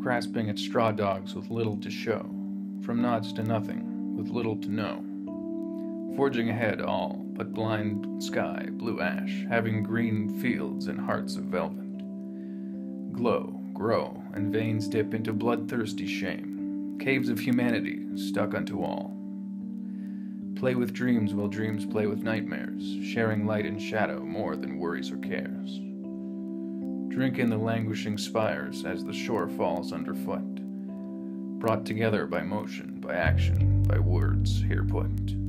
grasping at straw dogs with little to show, from nods to nothing, with little to know. Forging ahead all but blind sky, blue ash, having green fields and hearts of velvet. Glow, grow, and veins dip into bloodthirsty shame, caves of humanity stuck unto all. Play with dreams while dreams play with nightmares, sharing light and shadow more than worries or cares. Drink in the languishing spires as the shore falls underfoot, brought together by motion, by action, by words here put.